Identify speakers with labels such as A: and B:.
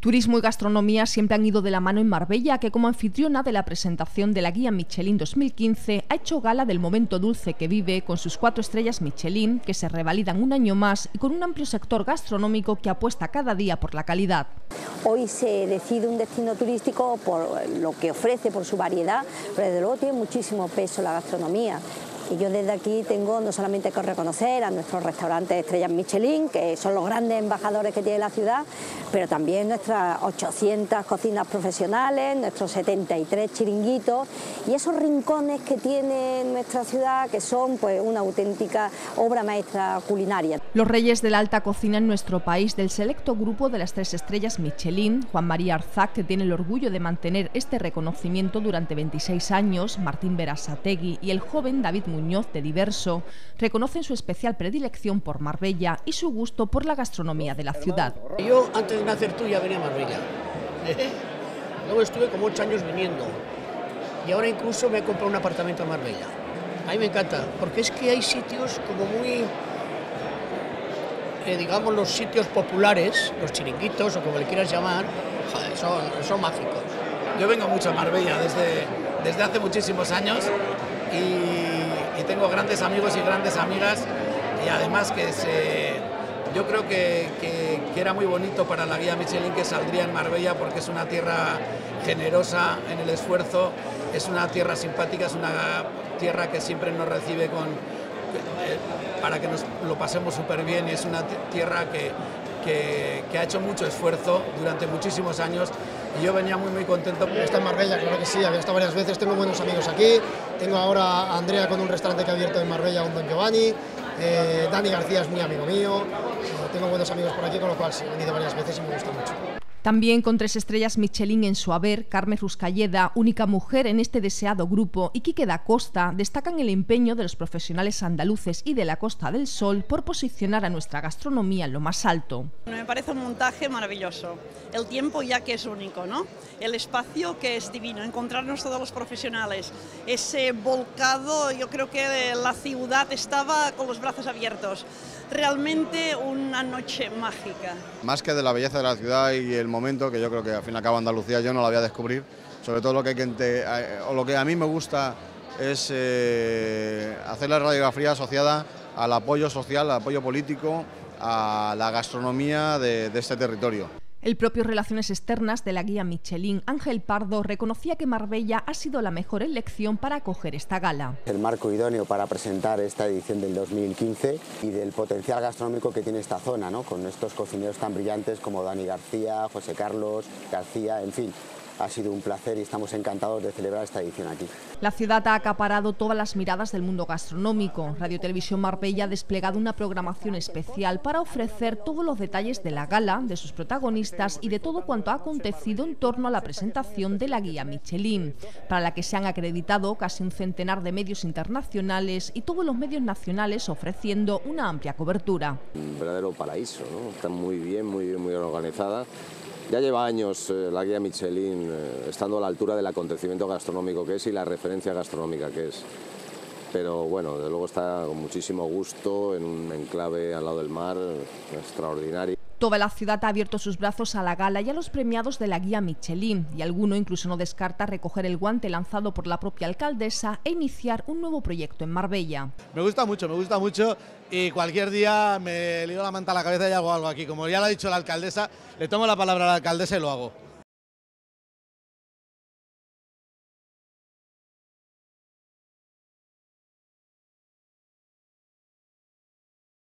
A: Turismo y gastronomía siempre han ido de la mano en Marbella, que como anfitriona de la presentación de la Guía Michelin 2015 ha hecho gala del momento dulce que vive con sus 4 estrellas Michelin, que se revalidan un año más, y con un amplio sector gastronómico que apuesta cada día por la calidad.
B: Hoy se decide un destino turístico por lo que ofrece, por su variedad, pero desde luego tiene muchísimo peso la gastronomía. Y yo desde aquí tengo no solamente que reconocer a nuestros restaurantes estrellas Michelin, que son los grandes embajadores que tiene la ciudad, pero también nuestras 800 cocinas profesionales, nuestros 73 chiringuitos y esos rincones que tiene nuestra ciudad, que son pues una auténtica obra maestra culinaria.
A: Los reyes de la alta cocina en nuestro país del selecto grupo de las 3 estrellas Michelin, Juan María Arzac, que tiene el orgullo de mantener este reconocimiento durante 26 años, Martín Berasategui y el joven David Muñoz de Diverso, reconocen su especial predilección por Marbella y su gusto por la gastronomía de la ciudad.
C: Yo antes de nacer tú ya venía a Marbella. Luego estuve como 8 años viniendo y ahora incluso me he comprado un apartamento en Marbella. A mí me encanta, porque es que hay sitios como muy, digamos, los sitios populares, los chiringuitos o como le quieras llamar, son mágicos.
D: Yo vengo mucho a Marbella desde hace muchísimos años y tengo grandes amigos y grandes amigas, y además yo creo que era muy bonito para la Guía Michelin que saldría en Marbella, porque es una tierra generosa en el esfuerzo, es una tierra simpática, es una tierra que siempre nos recibe para que nos lo pasemos súper bien, y es una tierra que ha hecho mucho esfuerzo durante muchísimos años, y yo venía muy contento.
E: Está en Marbella, claro que sí, había estado varias veces, tengo buenos amigos aquí, tengo ahora a Andrea con un restaurante que ha abierto en Marbella, un Don Giovanni, Dani García es muy amigo mío, tengo buenos amigos por aquí, con lo cual sí, he venido varias veces y me gusta mucho.
A: También con 3 estrellas Michelin en su haber, Carmen Ruscalleda, única mujer en este deseado grupo, y Quique da Costa destacan el empeño de los profesionales andaluces y de la Costa del Sol por posicionar a nuestra gastronomía en lo más alto.
F: Me parece un montaje maravilloso. El tiempo ya que es único, ¿no? El espacio que es divino, encontrarnos todos los profesionales. Ese volcado, yo creo que la ciudad estaba con los brazos abiertos. Realmente una noche mágica.
G: Más que de la belleza de la ciudad y el momento, que yo creo que al fin y al cabo Andalucía yo no la voy a descubrir, sobre todo lo que a mí me gusta es hacer la radiografía asociada al apoyo social, al apoyo político, a la gastronomía de este territorio.
A: El propio Relaciones Externas de la Guía Michelin, Ángel Pardo, reconocía que Marbella ha sido la mejor elección para acoger esta gala.
H: El marco idóneo para presentar esta edición del 2015 y del potencial gastronómico que tiene esta zona, ¿no? Con estos cocineros tan brillantes como Dani García, José Carlos García, en fin. Ha sido un placer y estamos encantados de celebrar esta edición aquí.
A: La ciudad ha acaparado todas las miradas del mundo gastronómico. Radio Televisión Marbella ha desplegado una programación especial para ofrecer todos los detalles de la gala, de sus protagonistas y de todo cuanto ha acontecido en torno a la presentación de la Guía Michelin, para la que se han acreditado casi un centenar de medios internacionales y todos los medios nacionales ofreciendo una amplia cobertura.
I: Un verdadero paraíso, ¿no? Está muy bien organizada. Ya lleva años la Guía Michelin estando a la altura del acontecimiento gastronómico que es y la referencia gastronómica que es. Pero bueno, de luego está con muchísimo gusto en un enclave al lado del mar, extraordinario.
A: Toda la ciudad ha abierto sus brazos a la gala y a los premiados de la Guía Michelin, y alguno incluso no descarta recoger el guante lanzado por la propia alcaldesa e iniciar un nuevo proyecto en Marbella.
J: Me gusta mucho y cualquier día me lío la manta a la cabeza y hago algo aquí. Como ya lo ha dicho la alcaldesa, le tomo la palabra a la alcaldesa y lo hago.